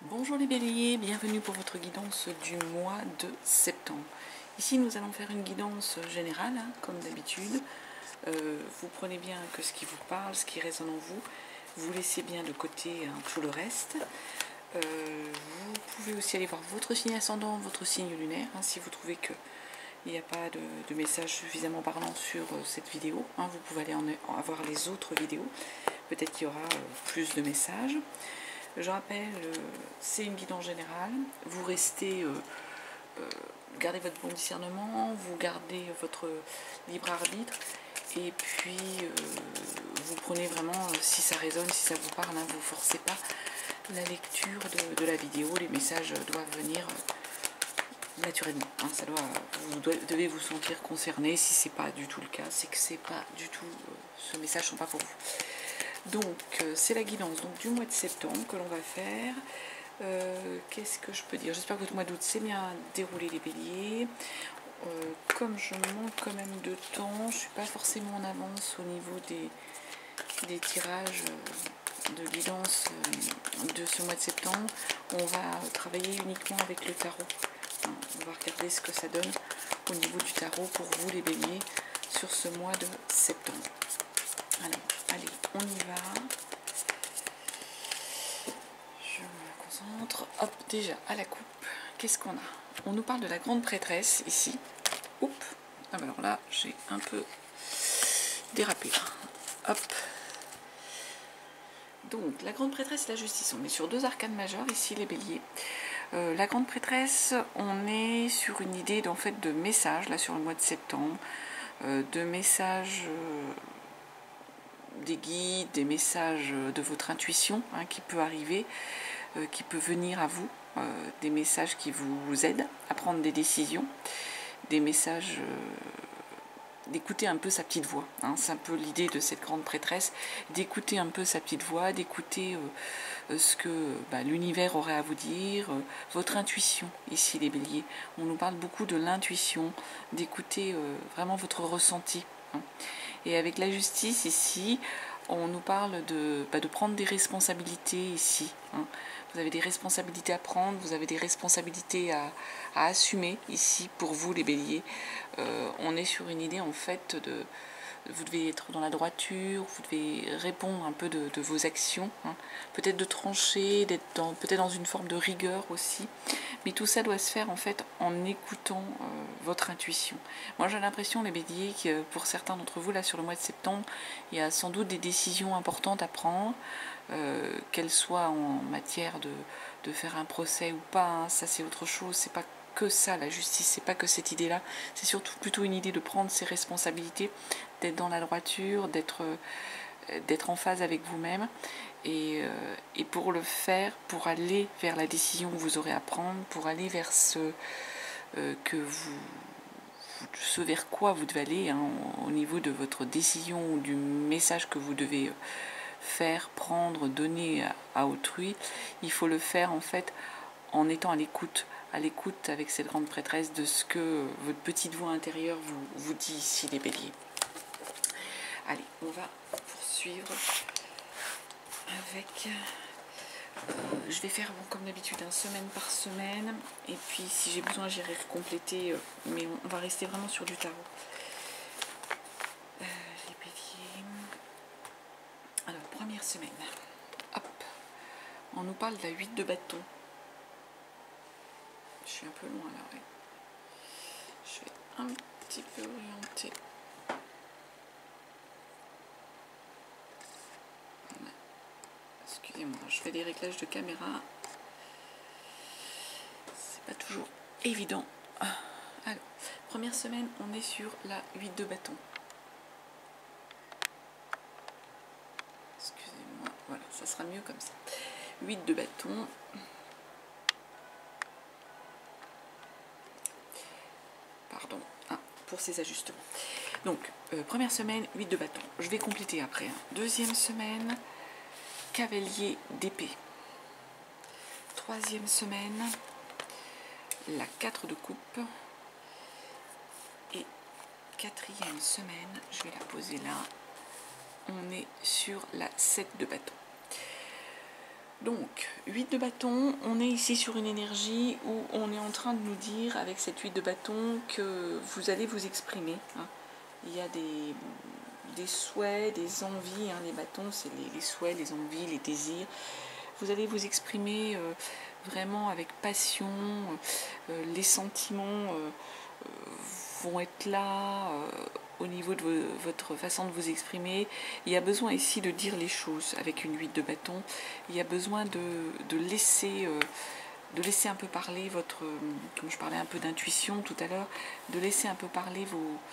Bonjour les béliers, bienvenue pour votre guidance du mois de septembre. Ici nous allons faire une guidance générale, comme d'habitude. Vous prenez bien que ce qui vous parle, ce qui résonne en vous. Vous laissez bien de côté tout le reste. Vous pouvez aussi aller voir votre signe ascendant, votre signe lunaire, si vous trouvez qu'il n'y a pas de message suffisamment parlant sur cette vidéo. Vous pouvez aller en avoir les autres vidéos. Peut-être qu'il y aura plus de messages. Je rappelle, c'est une guidance générale. Vous restez, gardez votre bon discernement, vous gardez votre libre arbitre, et puis vous prenez vraiment, si ça résonne, si ça vous parle, vous ne forcez pas la lecture de la vidéo. Les messages doivent venir naturellement. Vous devez vous sentir concerné. Si ce n'est pas du tout le cas, c'est que c'est pas du tout, ce message ne sont pas pour vous. Donc c'est la guidance du mois de septembre que l'on va faire. Qu'est-ce que je peux dire? J'espère que votre mois d'août s'est bien déroulé, les béliers. Comme je manque quand même de temps, je ne suis pas forcément en avance au niveau des tirages de guidance de ce mois de septembre. On va travailler uniquement avec le tarot. On va regarder ce que ça donne au niveau du tarot pour vous, les béliers, sur ce mois de septembre. Alors, allez, on y va. Je me concentre. Hop, déjà, à la coupe, qu'est-ce qu'on a? On nous parle de la grande prêtresse, ici. Oups. Ah ben alors là, j'ai un peu dérapé. Hop. Donc, la grande prêtresse et la justice. On est sur deux arcanes majeures, ici, les béliers. La grande prêtresse, on est sur une idée d'en fait de message, là, sur le mois de septembre. De messages... des guides, des messages de votre intuition qui peut arriver, qui peut venir à vous, des messages qui vous aident à prendre des décisions, des messages d'écouter un peu sa petite voix. C'est un peu l'idée de cette grande prêtresse, d'écouter un peu sa petite voix, d'écouter ce que l'univers aurait à vous dire, votre intuition, ici les béliers. On nous parle beaucoup de l'intuition, d'écouter vraiment votre ressenti. Et avec la justice ici, on nous parle de prendre des responsabilités ici. Vous avez des responsabilités à prendre, vous avez des responsabilités à assumer ici pour vous les béliers. On est sur une idée en fait de... Vous devez être dans la droiture, vous devez répondre un peu de vos actions, peut-être de trancher, d'être peut-être dans une forme de rigueur aussi. Mais tout ça doit se faire en fait en écoutant votre intuition. Moi j'ai l'impression, les béliers, que pour certains d'entre vous, là sur le mois de septembre, il y a sans doute des décisions importantes à prendre, qu'elles soient en matière de faire un procès ou pas, ça c'est autre chose, c'est pas que ça la justice, c'est pas que cette idée-là, c'est surtout plutôt une idée de prendre ses responsabilités, d'être dans la droiture, d'être en phase avec vous-même, et pour le faire, pour aller vers la décision que vous aurez à prendre, pour aller vers ce vers quoi vous devez aller au niveau de votre décision ou du message que vous devez faire, prendre, donner à autrui. Il faut le faire en fait en étant à l'écoute avec cette grande prêtresse de ce que votre petite voix intérieure vous dit ici, les béliers. Allez, on va poursuivre avec... je vais faire comme d'habitude, semaine par semaine, et puis si j'ai besoin j'irai compléter, mais on va rester vraiment sur du tarot. Les béliers. Alors, première semaine. Hop. On nous parle de la 8 de bâton. Je suis un peu loin là, ouais. Je vais un petit peu orienter. Excusez-moi, je fais des réglages de caméra. C'est pas toujours évident. Alors, première semaine, on est sur la 8 de bâton. Excusez-moi, voilà, ça sera mieux comme ça. 8 de bâton. Pardon, pour ces ajustements. Donc, première semaine, 8 de bâton. Je vais compléter après. Deuxième semaine, cavalier d'épée. Troisième semaine, la 4 de coupe. Et quatrième semaine, je vais la poser là, on est sur la 7 de bâton. Donc, 8 de bâton, on est ici sur une énergie où on est en train de nous dire, avec cette 8 de bâton, que vous allez vous exprimer. Hein. Il y a des souhaits, des envies. Hein. Les bâtons, c'est les souhaits, les envies, les désirs. Vous allez vous exprimer vraiment avec passion. Les sentiments vont être là au niveau de votre façon de vous exprimer. Il y a besoin ici de dire les choses avec une 8 de bâton. Il y a besoin de laisser un peu parler votre, comme je parlais un peu d'intuition tout à l'heure, de laisser un peu parler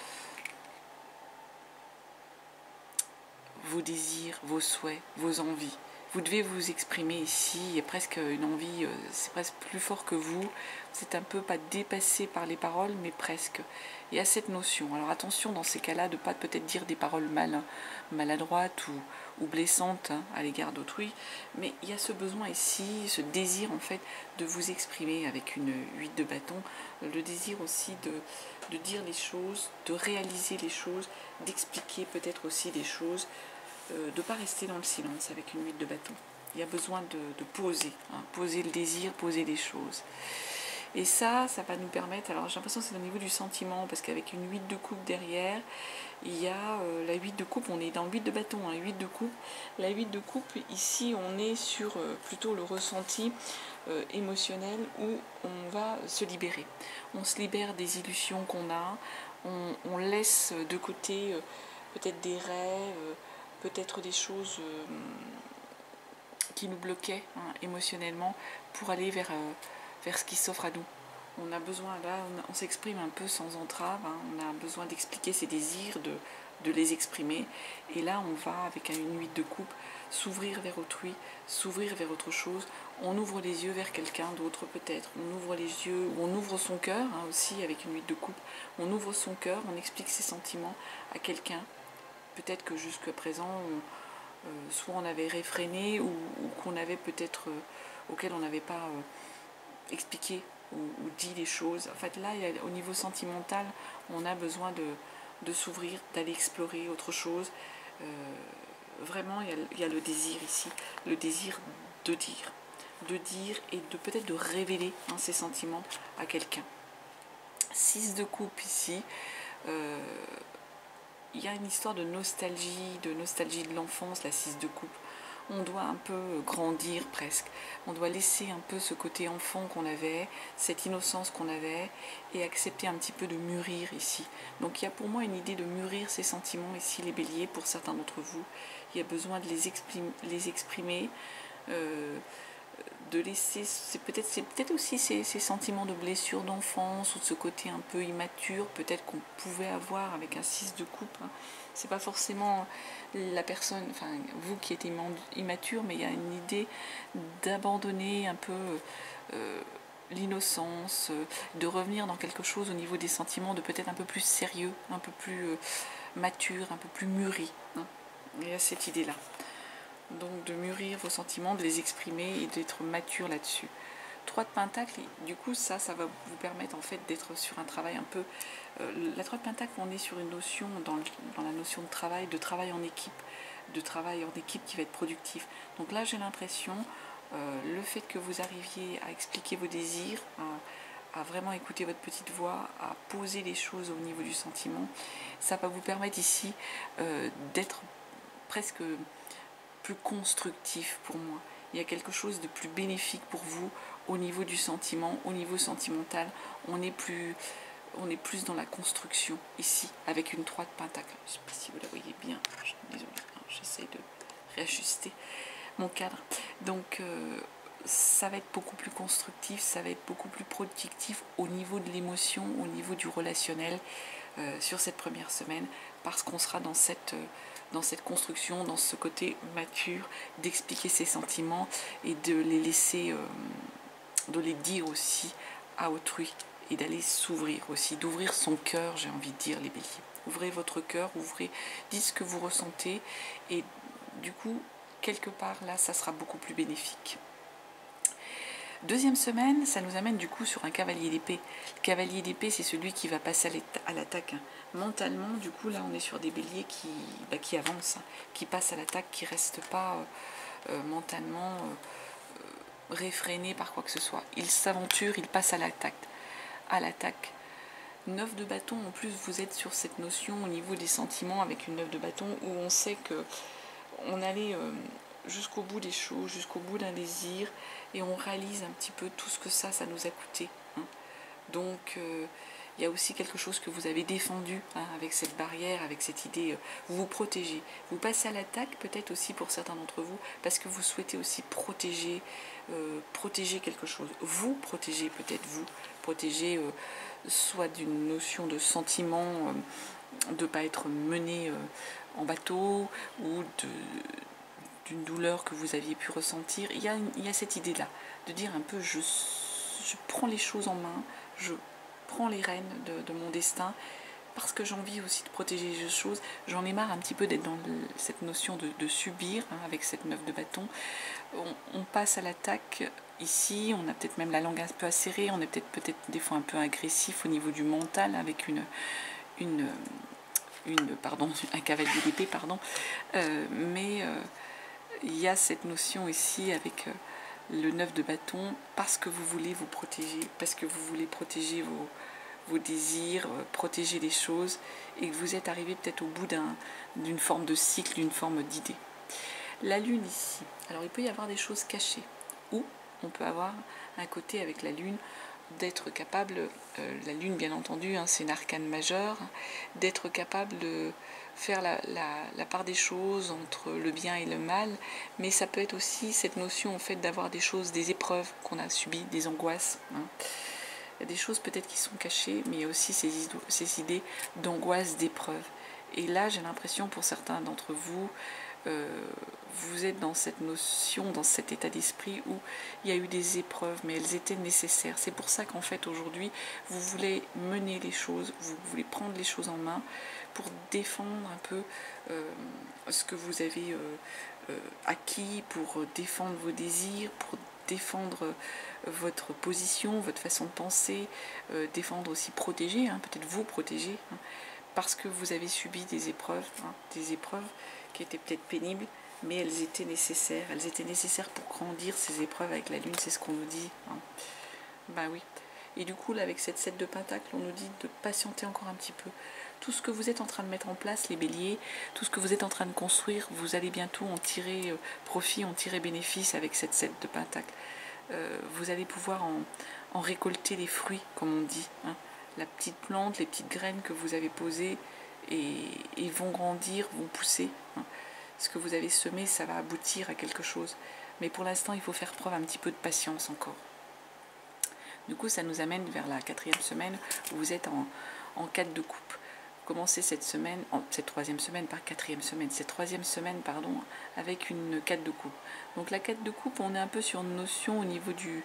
vos désirs, vos souhaits, vos envies. Vous devez vous exprimer ici, il y a presque une envie, c'est presque plus fort que vous, c'est un peu pas dépassé par les paroles, mais presque. Il y a cette notion. Alors attention dans ces cas-là de ne pas peut-être dire des paroles maladroites ou blessantes hein, à l'égard d'autrui, mais il y a ce besoin ici, ce désir en fait de vous exprimer avec une 8 de bâton, le désir aussi de dire les choses, de réaliser les choses, d'expliquer peut-être aussi des choses, de ne pas rester dans le silence avec une 8 de bâton. Il y a besoin de poser, hein, poser le désir, poser les choses. Et ça va nous permettre, alors j'ai l'impression que c'est au niveau du sentiment, parce qu'avec une 8 de coupe derrière, il y a la 8 de coupe, on est dans le 8 de bâton, hein, 8 de coupe. La 8 de coupe, ici on est sur plutôt le ressenti émotionnel où on va se libérer. On se libère des illusions qu'on a, on laisse de côté peut-être des rêves, peut-être des choses qui nous bloquaient hein, émotionnellement pour aller vers ce qui s'offre à nous. On a besoin, là, on s'exprime un peu sans entrave, hein, on a besoin d'expliquer ses désirs, de les exprimer. Et là, on va, avec une 8 de coupe, s'ouvrir vers autrui, s'ouvrir vers autre chose. On ouvre les yeux vers quelqu'un d'autre peut-être. On ouvre les yeux, ou on ouvre son cœur hein, aussi, avec une 8 de coupe. On ouvre son cœur, on explique ses sentiments à quelqu'un. Peut-être que jusqu'à présent, soit on avait réfréné ou qu'on avait peut-être auquel on n'avait pas expliqué ou dit les choses. En fait, là, au niveau sentimental, on a besoin de s'ouvrir, d'aller explorer autre chose. Vraiment, il y a le désir ici, le désir de dire et de peut-être de révéler hein, ses sentiments à quelqu'un. 6 de coupe ici. Il y a une histoire de nostalgie de l'enfance, la 6 de coupe. On doit un peu grandir presque. On doit laisser un peu ce côté enfant qu'on avait, cette innocence qu'on avait, et accepter un petit peu de mûrir ici. Donc il y a pour moi une idée de mûrir ces sentiments ici, les béliers, pour certains d'entre vous. Il y a besoin de les exprimer, de laisser, c'est peut-être aussi ces sentiments de blessure d'enfance ou de ce côté un peu immature peut-être qu'on pouvait avoir avec un 6 de coupe hein. C'est pas forcément la personne, enfin vous qui êtes immature, mais il y a une idée d'abandonner un peu l'innocence, de revenir dans quelque chose au niveau des sentiments de peut-être un peu plus sérieux, un peu plus mature, un peu plus mûri hein. Il y a cette idée là. Donc de mûrir vos sentiments, de les exprimer et d'être mature là-dessus. 3 de Pentacle, du coup ça va vous permettre en fait d'être sur un travail un peu... la 3 de Pentacle, on est sur une notion, dans la notion de travail en équipe, qui va être productif. Donc là j'ai l'impression, le fait que vous arriviez à expliquer vos désirs, à vraiment écouter votre petite voix, à poser les choses au niveau du sentiment, ça va vous permettre ici d'être presque... plus constructif pour moi. Il y a quelque chose de plus bénéfique pour vous au niveau du sentiment, au niveau sentimental. On est plus dans la construction ici, avec une 3 de Pentacle. Je ne sais pas si vous la voyez bien. Désolée, j'essaie de réajuster mon cadre. Donc, ça va être beaucoup plus constructif, ça va être beaucoup plus productif au niveau de l'émotion, au niveau du relationnel sur cette première semaine, parce qu'on sera dans cette construction, dans ce côté mature, d'expliquer ses sentiments et de les laisser, de les dire aussi à autrui et d'aller s'ouvrir aussi, d'ouvrir son cœur, j'ai envie de dire les béliers. Ouvrez votre cœur, dites ce que vous ressentez et du coup, quelque part là, ça sera beaucoup plus bénéfique. Deuxième semaine, ça nous amène du coup sur un cavalier d'épée. Le cavalier d'épée, c'est celui qui va passer à l'attaque. Mentalement, du coup, là, on est sur des béliers qui avancent, qui passent à l'attaque, qui ne restent pas mentalement réfréné par quoi que ce soit. Il s'aventure, il passe à l'attaque. À l'attaque. 9 de bâton, en plus vous êtes sur cette notion au niveau des sentiments avec une 9 de bâton où on sait que on allait jusqu'au bout des choses, jusqu'au bout d'un désir et on réalise un petit peu tout ce que ça nous a coûté. Hein. Donc il y a aussi quelque chose que vous avez défendu hein, avec cette barrière, avec cette idée, vous vous protégez. Vous passez à l'attaque peut-être aussi pour certains d'entre vous parce que vous souhaitez aussi protéger quelque chose. Vous protégez peut-être vous, protéger soit d'une notion de sentiment, de ne pas être mené en bateau ou d'une douleur que vous aviez pu ressentir. Il y a cette idée-là, de dire un peu je prends les choses en main, je prends les rênes de mon destin, parce que j'ai envie aussi de protéger les choses. J'en ai marre un petit peu d'être dans cette notion de subir, hein, avec cette 9 de bâton. On passe à l'attaque ici, on a peut-être même la langue un peu acérée, on est peut-être des fois un peu agressif au niveau du mental, avec un cavalier d'épée, pardon. Mais il y a cette notion ici avec le 9 de bâton, parce que vous voulez vous protéger, parce que vous voulez protéger vos désirs, protéger les choses, et que vous êtes arrivé peut-être au bout d'une forme de cycle, d'une forme d'idée. La lune ici, alors il peut y avoir des choses cachées, ou on peut avoir un côté avec la lune, d'être capable, la lune bien entendu, hein, c'est une arcane majeure, d'être capable de faire la part des choses entre le bien et le mal, mais ça peut être aussi cette notion en fait d'avoir des choses, des épreuves qu'on a subies, des angoisses. Hein. Il y a des choses peut-être qui sont cachées, mais il y a aussi ces idées d'angoisse, d'épreuve. Et là, j'ai l'impression pour certains d'entre vous, vous êtes dans cette notion, dans cet état d'esprit où il y a eu des épreuves, mais elles étaient nécessaires. C'est pour ça qu'en fait aujourd'hui, vous voulez mener les choses, vous voulez prendre les choses en main pour défendre un peu ce que vous avez acquis, pour défendre vos désirs, pour défendre votre position, votre façon de penser, défendre aussi, protéger, hein, peut-être vous protéger, hein, parce que vous avez subi des épreuves qui étaient peut-être pénibles, mais elles étaient nécessaires. Elles étaient nécessaires pour grandir, ces épreuves avec la lune, c'est ce qu'on nous dit. Hein. Ben oui. Et du coup, là, avec cette 7 de pentacle, on nous dit de patienter encore un petit peu. Tout ce que vous êtes en train de mettre en place, les béliers, tout ce que vous êtes en train de construire, vous allez bientôt en tirer profit, en tirer bénéfice avec cette 7 de pentacle. Vous allez pouvoir en récolter les fruits, comme on dit. Hein. La petite plante, les petites graines que vous avez posées, et ils vont grandir, vont pousser. Hein. Ce que vous avez semé, ça va aboutir à quelque chose. Mais pour l'instant, il faut faire preuve un petit peu de patience encore. Du coup, ça nous amène vers la 4e semaine où vous êtes en 4 de coupe. Vous commencez cette semaine, cette 3e semaine par 4e semaine, cette 3e semaine, pardon, avec une 4 de coupe. Donc la 4 de coupe, on est un peu sur une notion au niveau du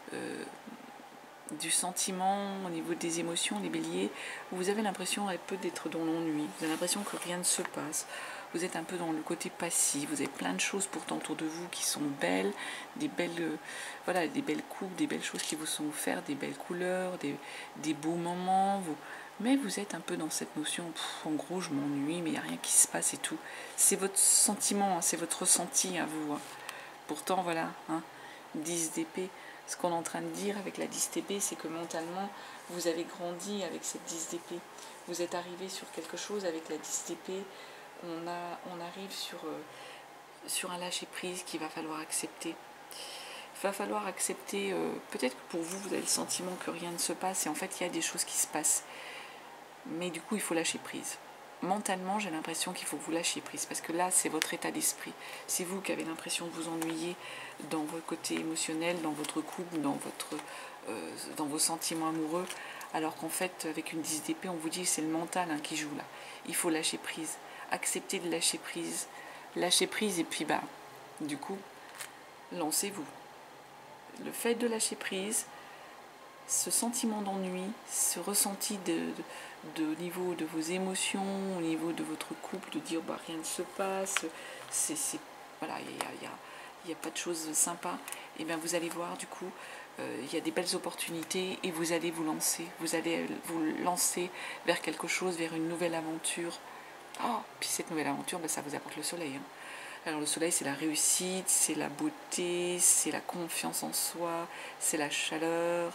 sentiment, au niveau des émotions, les béliers, où vous avez l'impression un peu d'être dans l'ennui, vous avez l'impression que rien ne se passe, vous êtes un peu dans le côté passif, vous avez plein de choses pourtant autour de vous qui sont belles, des belles coupes, des belles choses qui vous sont offertes, des belles couleurs, des beaux moments, mais vous êtes un peu dans cette notion, en gros je m'ennuie, mais il n'y a rien qui se passe et tout. C'est votre sentiment, hein, c'est votre ressenti à vous. Hein. Pourtant voilà, hein, 10 d'épée. Ce qu'on est en train de dire avec la 10 d'épée, c'est que mentalement, vous avez grandi avec cette 10 d'épée. Vous êtes arrivé sur quelque chose avec la 10 d'épée. On arrive sur un lâcher-prise qu'il va falloir accepter. Il va falloir accepter, peut-être que pour vous, vous avez le sentiment que rien ne se passe, et en fait, il y a des choses qui se passent. Mais du coup, il faut lâcher prise. Mentalement, j'ai l'impression qu'il faut que vous lâchiez prise, parce que là, c'est votre état d'esprit. C'est vous qui avez l'impression de vous ennuyer dans votre côté émotionnel, dans votre couple, dans vos sentiments amoureux, alors qu'en fait, avec une 10 d'épée, on vous dit que c'est le mental qui joue là. Il faut lâcher prise. Accepter de lâcher prise. Lâcher prise, et puis, du coup, lancez-vous. Le fait de lâcher prise, ce sentiment d'ennui, ce ressenti au niveau de vos émotions, au niveau de votre couple, de dire rien ne se passe, voilà, il n'y a pas de choses sympas, et bien vous allez voir du coup, il y a des belles opportunités et vous allez vous lancer vers quelque chose, vers une nouvelle aventure. Oh, puis cette nouvelle aventure, ça vous apporte le soleil. Hein. Alors le soleil, c'est la réussite, c'est la beauté, c'est la confiance en soi, c'est la chaleur,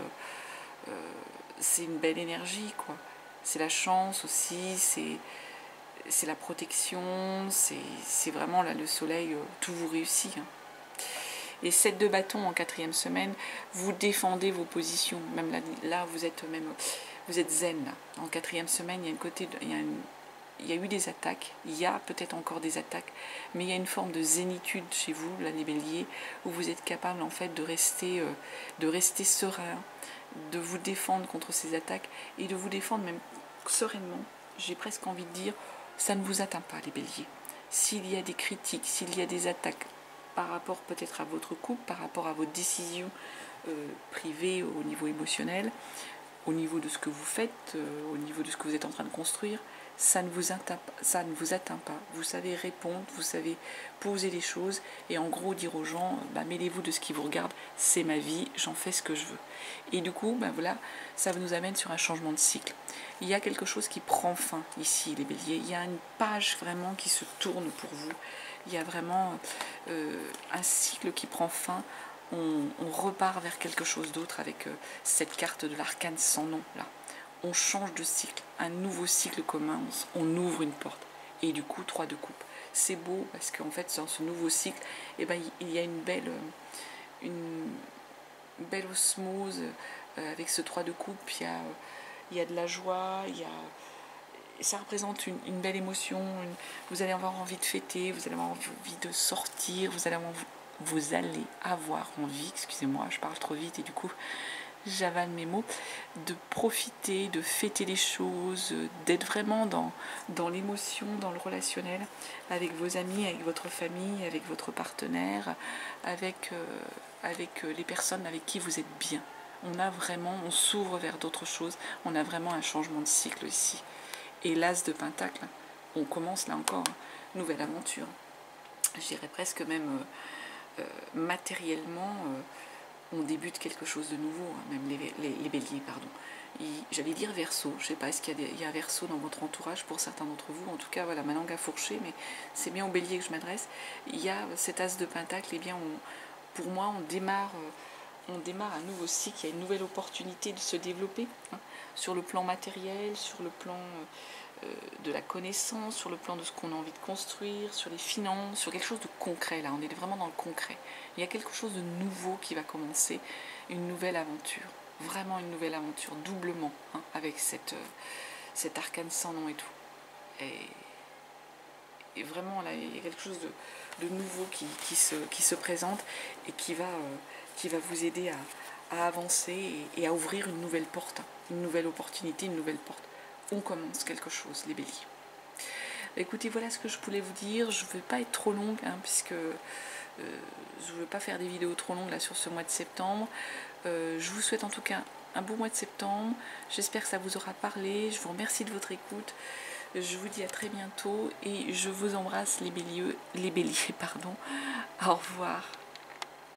c'est une belle énergie, quoi. C'est la chance aussi, c'est la protection, c'est vraiment là le soleil, tout vous réussit. Hein. Et 7 de bâton en 4e semaine, vous défendez vos positions. Même là vous êtes zen. Là. En 4e semaine, il y a eu des attaques, il y a peut-être encore des attaques, mais il y a une forme de zénitude chez vous, là les béliers, où vous êtes capable en fait de rester serein, de vous défendre contre ces attaques et de vous défendre même sereinement. J'ai presque envie de dire, ça ne vous atteint pas les béliers. S'il y a des critiques, s'il y a des attaques par rapport peut-être à votre couple, par rapport à vos décisions privées au niveau émotionnel, au niveau de ce que vous faites, au niveau de ce que vous êtes en train de construire, ça ne vous atteint pas. Vous savez répondre, vous savez poser les choses et en gros dire aux gens, mêlez-vous de ce qui vous regarde, c'est ma vie, j'en fais ce que je veux. Et du coup, voilà, ça nous amène sur un changement de cycle. Il y a quelque chose qui prend fin ici, les béliers. Il y a une page vraiment qui se tourne pour vous. Il y a vraiment un cycle qui prend fin. On repart vers quelque chose d'autre avec cette carte de l'arcane sans nom là. On change de cycle, un nouveau cycle commence, on ouvre une porte. Et du coup, 3 de coupe. C'est beau parce qu'en fait, dans ce nouveau cycle, il y a une belle osmose avec ce 3 de coupe. Il y a de la joie, ça représente une belle émotion. Vous allez avoir envie de fêter, vous allez avoir envie de sortir, vous allez avoir envie, excusez-moi, je parle trop vite et du coup j'avale mes mots, de profiter, de fêter les choses, d'être vraiment dans l'émotion, dans le relationnel, avec vos amis, avec votre famille, avec votre partenaire, avec les personnes avec qui vous êtes bien. On s'ouvre vers d'autres choses, on a vraiment un changement de cycle ici. Et l'as de pentacle, on commence là encore, nouvelle aventure. Je dirais presque même matériellement, on débute quelque chose de nouveau, hein, même les béliers, pardon. J'allais dire Verseau, je ne sais pas, est-ce qu'il y a un Verseau dans votre entourage pour certains d'entre vous, en tout cas, voilà, ma langue a fourché, mais c'est bien au bélier que je m'adresse. Il y a cet as de pentacle, et bien, pour moi, on démarre un nouveau cycle, il y a une nouvelle opportunité de se développer, hein, sur le plan matériel, sur le plan de la connaissance, sur le plan de ce qu'on a envie de construire, sur les finances, sur quelque chose de concret, là, on est vraiment dans le concret. Il y a quelque chose de nouveau qui va commencer, une nouvelle aventure, vraiment une nouvelle aventure, doublement, hein, avec cet arcane sans nom et tout. Et vraiment, là, il y a quelque chose de nouveau qui se présente et qui va vous aider à avancer et à ouvrir une nouvelle porte, hein, une nouvelle opportunité, une nouvelle porte. On commence quelque chose, les béliers. Écoutez, voilà ce que je voulais vous dire. Je ne vais pas être trop longue, hein, puisque je ne veux pas faire des vidéos trop longues là sur ce mois de septembre. Je vous souhaite en tout cas un beau mois de septembre. J'espère que ça vous aura parlé. Je vous remercie de votre écoute. Je vous dis à très bientôt et je vous embrasse les béliers, pardon. Au revoir.